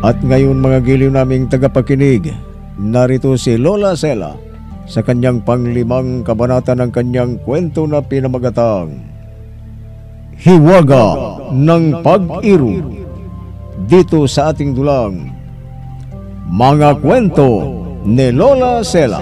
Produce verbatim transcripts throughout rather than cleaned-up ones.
At ngayon mga giliw naming tagapakinig, narito si Lola Sela sa kanyang panglimang kabanata ng kanyang kwento na pinamagatang Hiwaga ng Pag-irog, dito sa ating dulang Mga Kwento ni Lola Sela.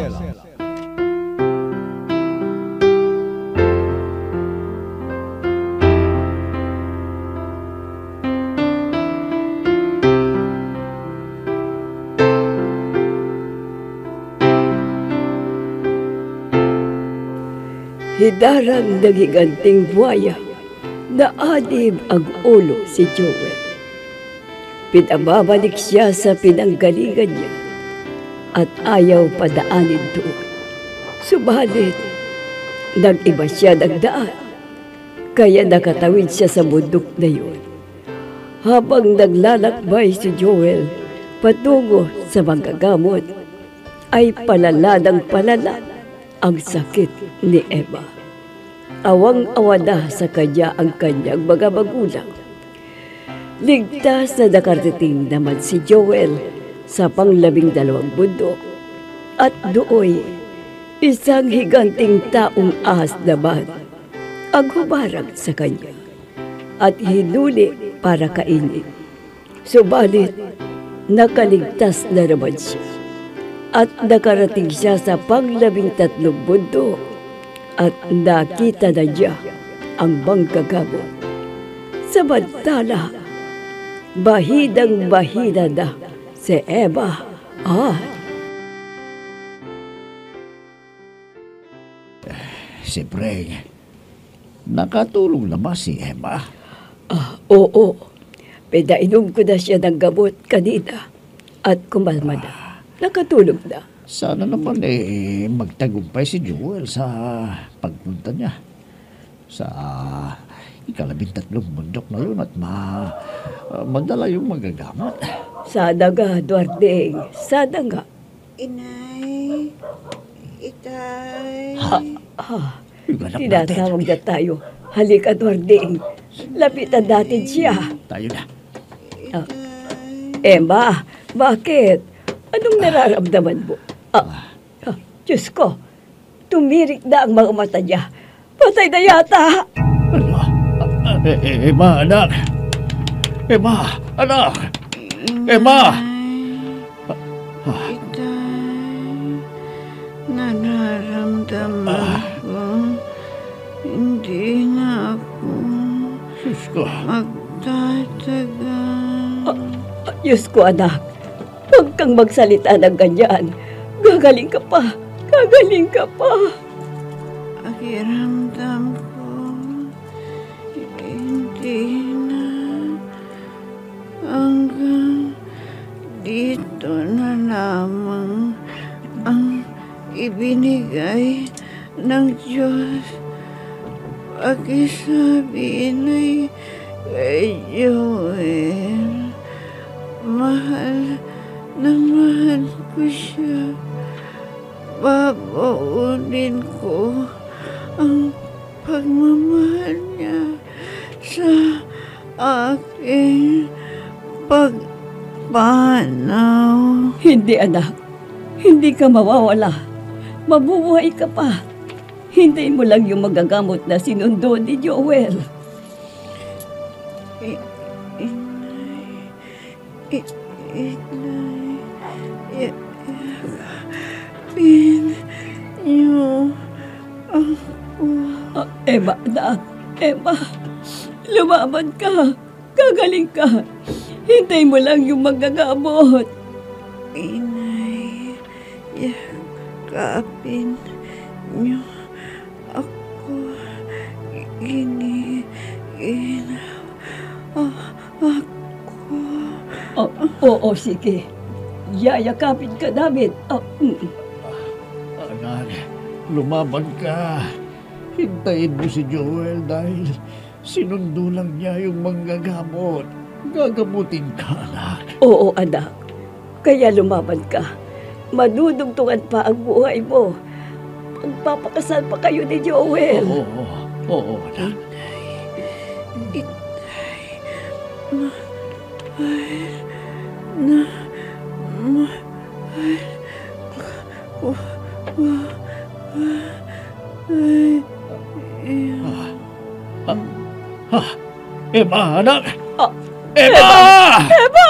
Hidarang nagiganting buhaya na adib ang ulo si Joel. Pinababalik siya sa pinanggalingan niya at ayaw padaanin doon. Subalit, nag-iba siya ng daan, kaya nakatawid siya sa bundok na yun. Habang naglalakbay si Joel patungo sa manggagamot, ay palala ng palala ang sakit ni Emma. Awang-awa na sa kanya ang kanyang mga magulang. Ligtas na nakarating naman si Joel sa panglabing dalawang bundok. At dooy, isang higanting taong ahas naman ang humarang sa kanya at hinuli para kainin. Subalit, nakaligtas na naman siya. At nakarating siya sa panglabing tatlong bundok at nakita na niya ang manggagamot. Samantala, bahidang bahida na si Emma at Siyempre, nakatulong na ba si Emma? Ah, oo. Pinainom ko na siya ng gamot kanina at kumalma na. Nakatulog na. Sana naman eh magtagumpay si Joel sa pagpunta niya sa ikalabing tatlong bundok na yun at ma, uh, madala yung magagamot. Sana nga, Duarding. Sana nga. Inay, itay. Ha, ha. Yung anak natin. Tinatawag na tayo. Halika, Duarding. Lapitan natin siya. Tayo na. Ah. Emma, bakit? Anong nararamdaman mo? Ah, ah, Diyos ko, tumirik na ang mga mata niya. Patay na yata. Ano? Eh, eh, Emma, anak. Emma, anak. Emma. Itay, nararamdaman ko, hindi na ako Diyos ko. magtatagal. Ah, ah, Diyos ko, anak. Huwag kang magsalita ng ganyan. Gagaling ka pa. Gagaling ka pa. Pakiramdam ko, hindi na. Hanggang dito na lamang ang ibinigay ng Diyos. Pakisabi na'y kay Joel, mahal na mahal ko siya. Babaunin ko ang pagmamahal niya sa aking pagpanaw. Hindi, anak. Hindi ka mawawala. Mabubuhay ka pa. Hintayin mo lang yung magagamot na sinundo ni Joel. I- Inay, I- Inay, yakapin niyo ako. Ah, Emma, anak. Emma, lumaban ka. Gagaling ka. Hintayin mo lang yung magagamot. Inay, yakapin niyo ako. Giniginaw ako. Oh, oo, sige. Yayakapin ka namin. Oh, mm. Anak, lumaban ka. Hintayin mo si Joel dahil sinundo lang niya yung manggagamot. Gagamutin ka, anak. Oo, anak. Kaya lumaban ka. Madudugtungan pa ang buhay mo. Magpapakasal pa kayo ni Joel. Oo, oo, oo, anak. Itay, mahal na mahal ko ay iyong Ha? Emma, anak! Ah, Emma! Ema!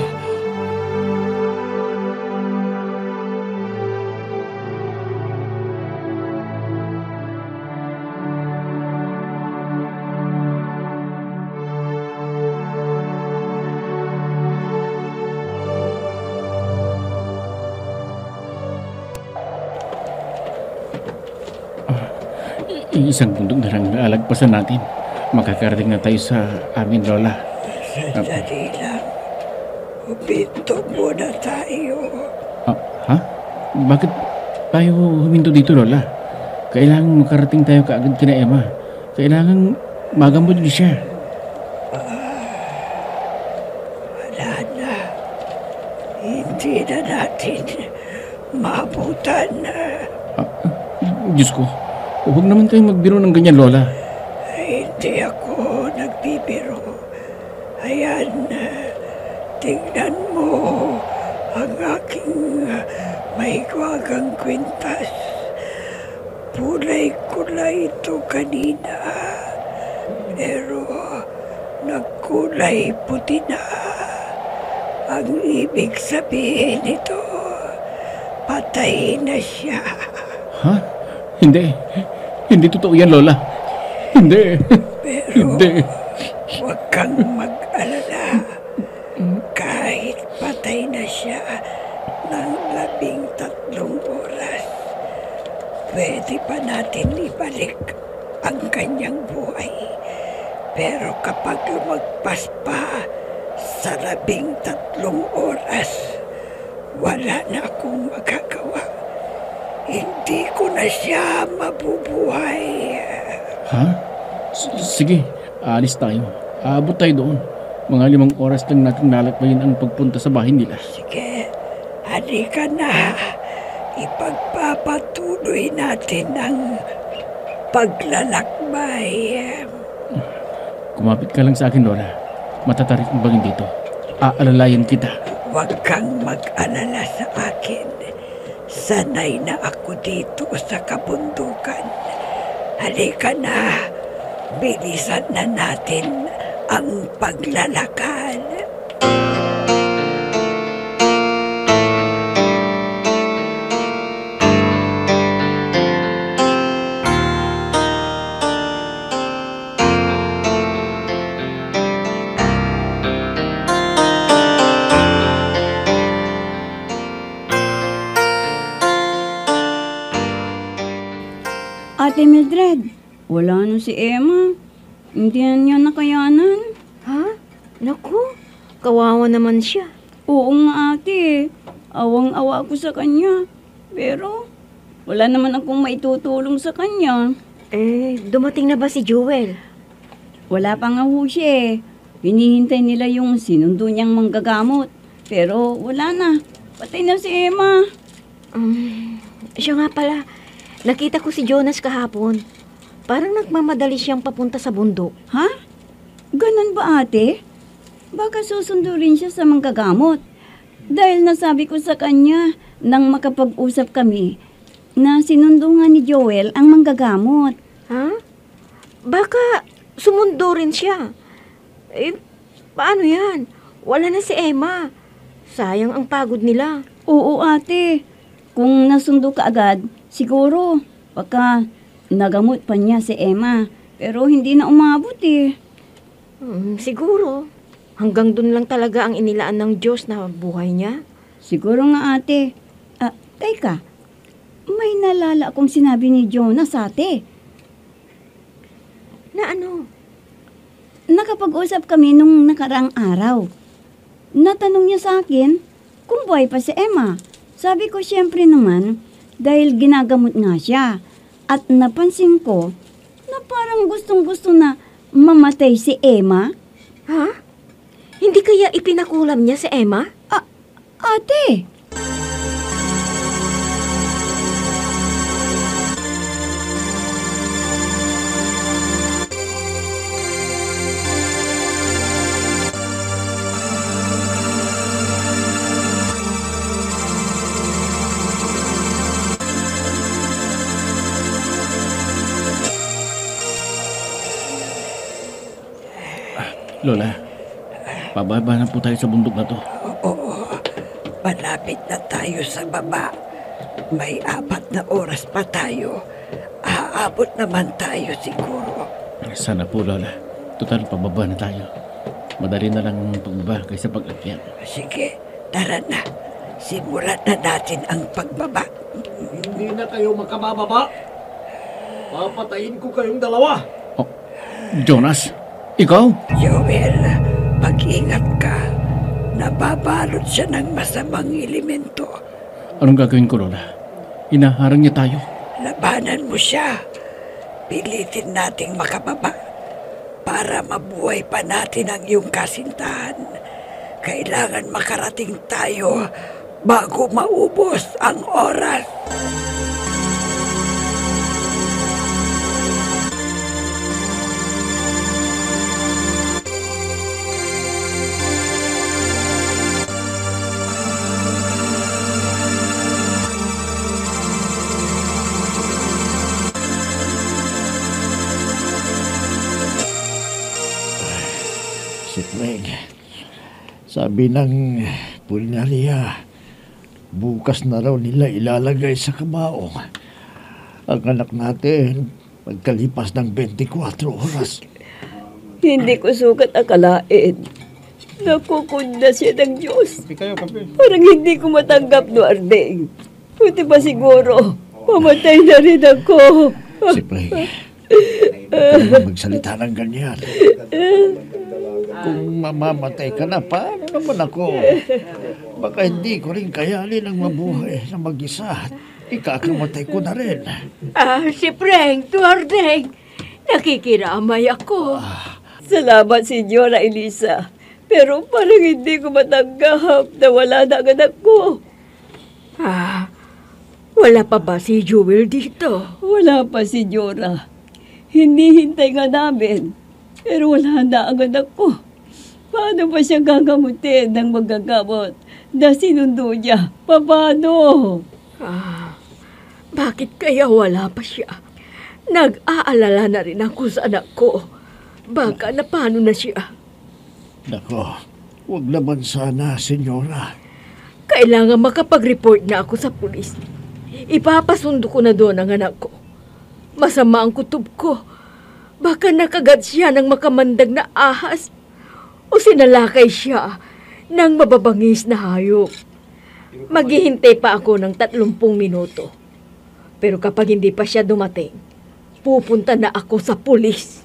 Isang bundok na lang naalagpasan natin. Makakarating na tayo sa amin, Lola. Sandali lang. Huminto muna tayo. Ah, ha? Bakit tayo huminto dito, Lola? Kailangan makarating tayo kaagad kina Emma. Kailangan magamot niyo siya. Wala na. Hindi na natin maabutan. Ah, Diyos ko, huwag naman tayong magbiro ng ganyan, Lola. Hindi ako nagbibiro. Ayan, tingnan mo ang aking mahiwagang kwintas. Kulay-kulay ito kanina. Pero nagkulay puti na. Ang ibig sabihin nito, patay na siya. Ha? Hindi. Hindi totoo yan, Lola. Hindi. Pero Hindi. huwag kang mag-alala. Kahit patay na siya ng labing tatlong oras, pwede pa natin ibalik ang kanyang buhay. Pero kapag lumagpas pa sa labing tatlong oras, wala na akong magagawa. Hindi ko na siya mabubuhay. Ha? S- Sige, alis tayo. Aabot tayo doon. Mga limang oras lang natin lalakbayin ang pagpunta sa bahay nila. Sige, halika na. Ipagpapatuloy natin ang paglalakbay. Kumapit ka lang sa akin, Lola. Matatarik ang bangin dito. Aalalayan kita. Huwag kang mag-alala sa akin. Sanay na ako dito sa kabundukan. Halika na. Bilisan na natin ang paglalakad. Ate Mildred, wala na si Emma. Hindi na niya nakayanan. Ha? Naku, kawawa naman siya. Oo nga ate, awang-awa ako sa kanya. Pero wala naman akong maitutulong sa kanya. Eh, dumating na ba si Jewel? Wala pa nga ho siya eh. Hinihintay nila yung sinundo niyang manggagamot. Pero wala na. Patay na si Emma. Um, siya nga pala, nakita ko si Jonas kahapon. Parang nagmamadali siyang papunta sa bundok. Ha? Ganun ba ate? Baka susundo rin siya sa manggagamot. Dahil nasabi ko sa kanya nang makapag-usap kami na sinundo nga ni Joel ang manggagamot. Ha? Baka sumundo rin siya. Eh, paano yan? Wala na si Emma. Sayang ang pagod nila. Oo ate, kung nasundo ka agad, siguro baka nagamot pa niya si Emma. Pero hindi na umabot eh. Hmm, siguro. Hanggang dun lang talaga ang inilaan ng Diyos na buhay niya. Siguro nga ate. Ah, teka, may nalala akong sinabi ni Jonas ate. Na ano? Nakapag-usap kami nung nakarang araw. Natanong niya sa akin kung buhay pa si Emma. Sabi ko siyempre naman dahil ginagamot nga siya. At napansin ko na parang gustong-gusto na mamatay si Emma. Ha? Hindi kaya ipinakulam niya si Emma? Ah, ate! Lola, pababa na po tayo sa bundok na to. Oo, malapit na tayo sa baba. May apat na oras pa tayo. Aabot naman tayo siguro. Sana po, Lola. Total, pababa na tayo. Madali na lang pagbaba kaysa pag-akyat. Sige, tara na. Simulan na natin ang pagbaba. Hindi na kayo makabababa. Papatayin ko kayong dalawa. Oh, Jonas, ikaw? Joel, mag-ingat ka. Nababalot siya ng masamang elemento. Anong gagawin ko, Lola? Hinaharang niya tayo. Labanan mo siya. Pilitin nating makababa para mabuhay pa natin ang iyong kasintahan. Kailangan makarating tayo bago maubos ang oras. Si Craig, sabi ng pulinarya, bukas na raw nila ilalagay sa kabaong ang anak natin pagkalipas ng twenty-four oras. Hindi ko sukat akalain. Nakukunda siya ng Diyos. Parang hindi ko matanggap, Duarte. Buti ba siguro, mamatay na rin ako. Si Craig, huwag kang magsalita ng ganyan. Kung mamamatay ka na, paano naman ako? Baka hindi ko rin kayanin ang mabuhay na mag-isa. Ikakamatay ko na rin. Ah, si Frank, Duarte. Nakikiramay ako. Salamat, Senyora Elisa. Pero parang hindi ko matanggap na wala na ang anak ko. Ah, wala pa ba si Jewel dito? Wala pa, Senyora. Hinihintay nga namin. Pero wala na ang anak ko. Paano ba siya gagamutin ng magagamot na sinundo niya? Paano? Ah, bakit kaya wala pa siya? Nag-aalala na rin ako sa anak ko. Baka na paano na siya? Nako, huwag naman sana, senyora. Kailangan makapag-report na ako sa pulis. Ipapasundo ko na doon ang anak ko. Masama ang kutob ko. Baka nakagat siya ng makamandag na ahas o sinalakay siya ng mababangis na hayop. Maghihintay pa ako ng tatlumpung minuto. Pero kapag hindi pa siya dumating, pupunta na ako sa pulis.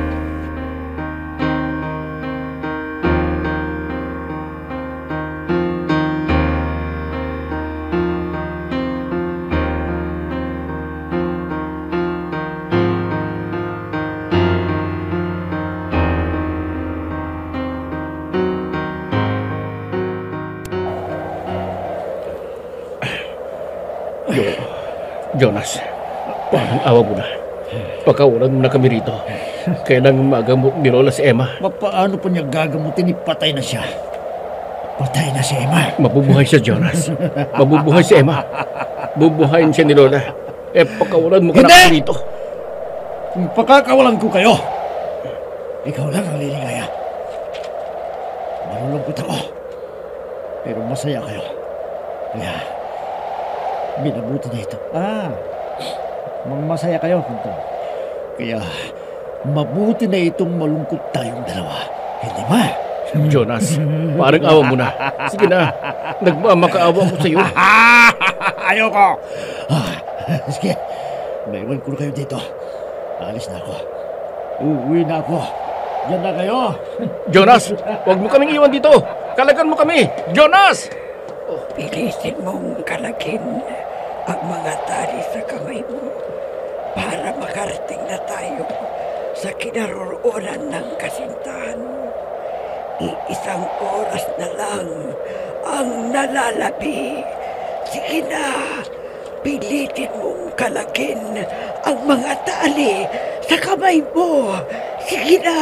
Jonas, parang awa mo na. Pakawalan mo na kami rito. Kailangan magamot ni Lola si Emma. Paano pa niya gagamutin? Ipatay na siya. Patay na si Emma. Mabubuhay siya, Jonas. Mabubuhay si Emma. Bubuhayin siya ni Lola. Eh, pakawalan mo ka Hindi! na kami rito. Kung pakakawalan ko kayo, ikaw lang ang liligaya. Malulungkot ako. Pero masaya kayo. Kaya, minabuti na ito. Ah, masaya kayo. Kaya, mabuti na itong malungkot tayong dalawa. Hindi ba? Jonas, parang awa mo na. Sige na, nagmamakaawa ko sa iyo. Ayoko! Ah, sige, naiwan ko na kayo dito. Alis na ako. Uuwi na ako. Diyan na kayo. Jonas, huwag mo kaming iwan dito. Kalagan mo kami. Jonas! Pilitin mong kalagin ang mga tali sa kamay mo para makarating na tayo sa kinaroroonan ng kasintahan mo. Iisang oras na lang ang nalalabi. Sige na, pilitin mong kalagin ang mga tali sa kamay mo. Sige na.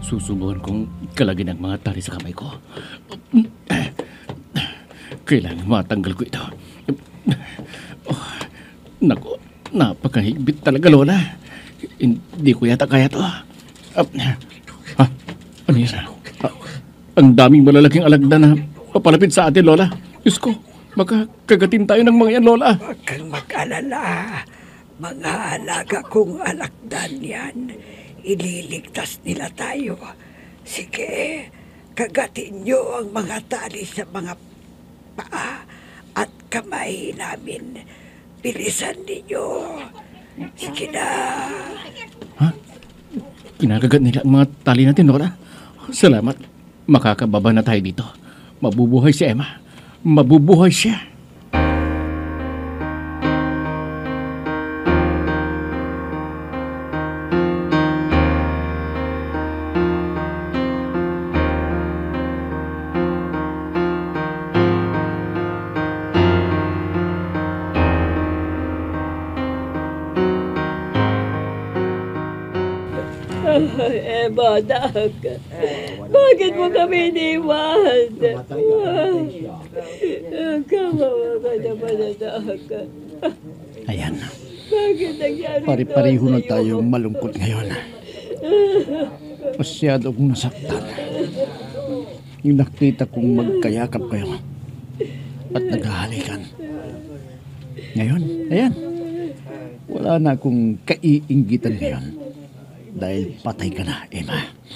Susubukan kong kalagin ang mga tali sa kamay ko. Kailangan matanggal ko ito. Oh, naku, napakahigpit talaga, Lola. Hindi ko yata kaya to. Ah, ha? Ano yan? Ah, ang daming malalaking alagda na papalapit sa atin, Lola. Diyos ko, baka kagatin tayo ng mga yan, Lola. Huwag kang mag-alala. Mga alaga kong alakdan yan. Ililigtas nila tayo. Sige, kagatin niyo ang mga tali sa mga paa at kamay namin. Bilisan ninyo. Sige na. Ha? Kinakagat nila ang mga tali natin, Lola. Salamat. Makakababa na tayo dito. Mabubuhay si Emma. Mabubuhay siya. Emma, anak. Bakit mo kami iniwan? Kawawa ka naman, anak. Ayan, Bakit nangyari pare-pareho to na sa'yo? tayong malungkot ngayon. Masyado akong nasaktan. Yung nakita kong magkayakap kayo at naghahalikan. Ngayon, ayan, wala na akong kaiinggitan ngayon dahil patay ka na, Emma.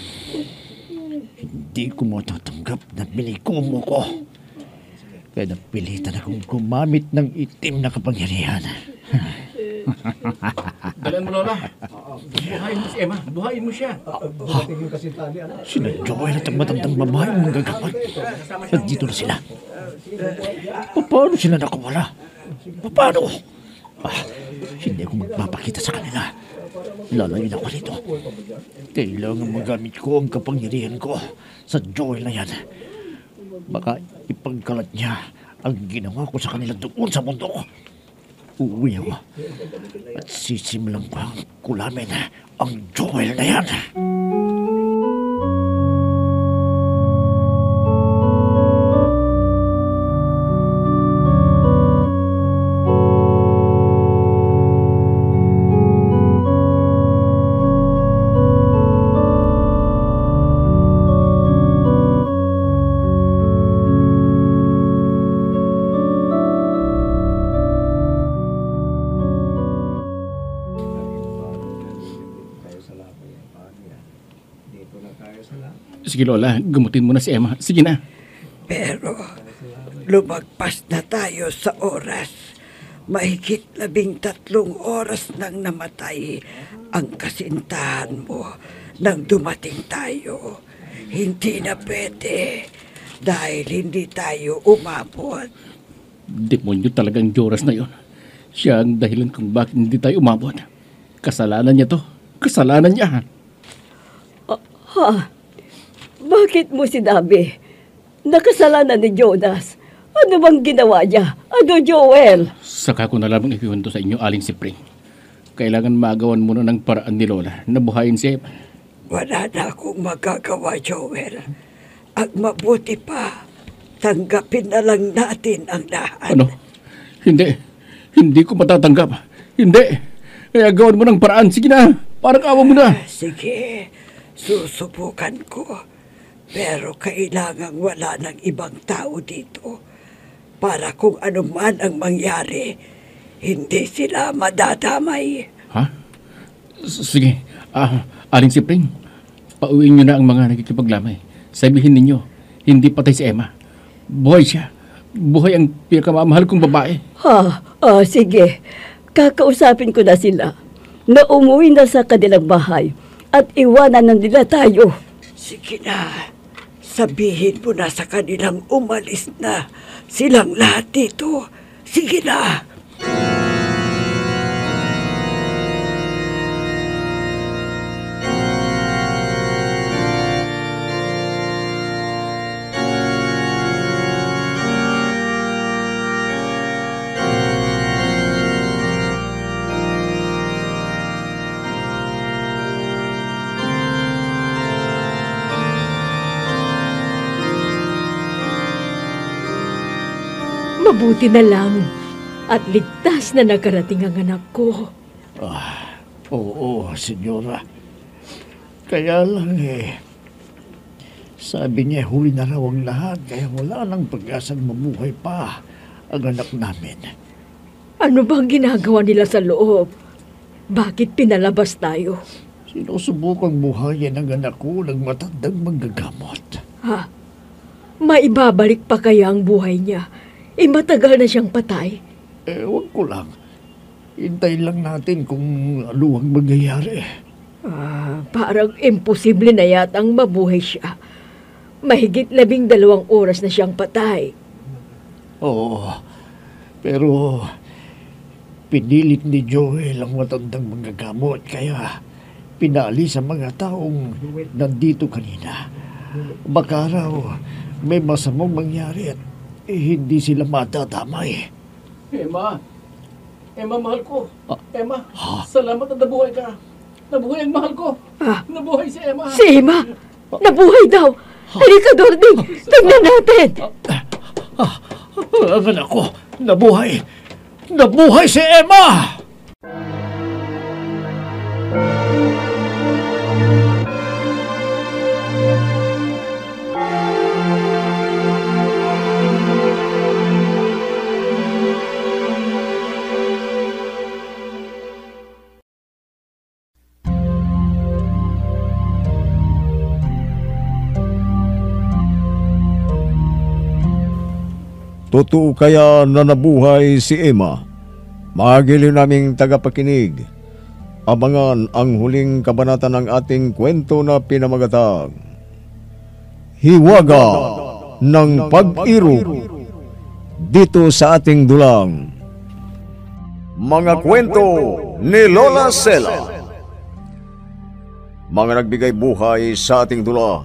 Hindi ko matatanggap na biniko mo ko. Kaya napilitan akong gumamit ng itim na kapangyarihan. Dalan mo, Lola. Buhayin mo si Emma. Buhayin mo siya. Sina Joel at ang matandang babae mong gagawin. At dito na sila. Paano sila nakawala? Paano? Ah, hindi ako magpapakita sa kanila. Lalayo na ako rito. Kailangan magamit ko ang kapangyarihan ko sa Joel na yan. Baka ipagkalat niya ang ginawa ko sa kanila doon sa mundo. Uuwi ako at sisimulan ko ang kulamin ang Joel na yan. Sige, Lola. Gumutin mo na si Emma. Sige na. Pero lumagpas na tayo sa oras. Mahigit labing tatlong oras nang namatay ang kasintahan mo nang dumating tayo. Hindi na pwede dahil hindi tayo umabot. Demonyo talagang Joras na yon. Siya ang dahilan kung bakit hindi tayo umabot. Kasalanan niya to. Kasalanan niya. Ha? Bakit mo sinabi? Nakasalanan ni Jonas. Ano bang ginawa niya? Ano, Joel? Saka ko na lamang ikikwento sa inyo, Aling Sipring. Kailangan magawan mo na ng paraan ni Lola na buhayin si Emma. Wala na akong magagawa, Joel. Ang mabuti pa, tanggapin na lang natin ang lahat. Ano? Hindi. Hindi ko matatanggap. Hindi. Kaya gawan mo ng paraan. Sige na. Parang awa mo na. Sige, susubukan ko. Pero kailangang wala ng ibang tao dito. Para kung ano man ang mangyari, hindi sila madadamay. Ha? S- Sige. Ah, Aling Sipring, pauwiin niyo na ang mga nakikipaglamay. Sabihin ninyo, hindi patay si Emma. Buhay siya. Buhay ang pinakamamahal kong babae. Ha? Ah, sige. Kakausapin ko na sila na umuwi na sa kanilang bahay at iwanan na nila tayo. Sige na, sabihin mo na sa kanilang umalis na silang lahat dito. Sige na. Mabuti na lang at ligtas na nakarating ang anak ko. Ah, oo, senyora. Kaya lang eh, sabi niya huli na raw ang lahat kaya wala nang pag-asang mabuhay pa ang anak namin. Ano bang ginagawa nila sa loob? Bakit pinalabas tayo? Sinusubukang buhayin ang anak ko ng matandang manggagamot. Ha? Maibabalik pa kaya ang buhay niya? Eh matagal na siyang patay. Eh, wag ko lang. Hintayin lang natin kung ano ang mangyayari. Ah, parang imposible na yatang mabuhay siya. Mahigit labing dalawang oras na siyang patay. Oo, pero pinilit ni Joel ang matandang manggagamot kaya pinali sa mga taong nandito kanina. Baka raw may masamang mangyari at eh, hindi sila matadamay. Emma! Emma, mahal ko. Ah. Emma, Ha? salamat na nabuhay ka. Nabuhay ang mahal ko. Ah. Nabuhay si Emma. Si Emma! Nabuhay daw! Halika, Dording! Tingnan natin! Ah, ang anak ko, nabuhay! Nabuhay si Emma! Totoo kaya na nabuhay si Emma? Magiliw naming tagapakinig, abangan ang huling kabanata ng ating kwento na pinamagatang Hiwaga ng Pag-irog, dito sa ating dulang Mga Kwento ni Lola Sela. Mga nagbigay buhay sa ating dula: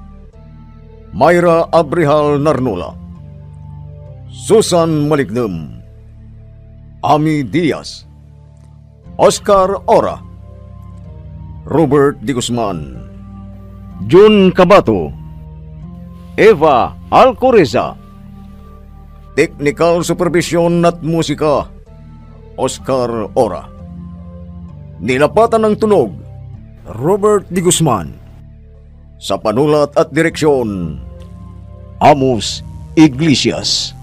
Myra Abrihal Narnula, Susan Malignem, Ami Diaz, Oscar Ora, Robert Di Guzman, Jun Cabato, Eva Alcoreza. Technical Supervision at Musika, Oscar Ora. Nilapatan ng tunog, Robert Di Guzman. Sa panulat at direksyon, Amos Iglesias.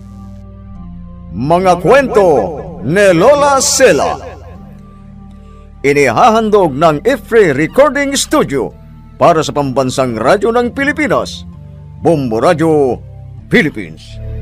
Mga Kwento ni Lola Sela. Inihahandog ng Ifre Recording Studio para sa pambansang radyo ng Pilipinas, Bombo Radio, Philippines.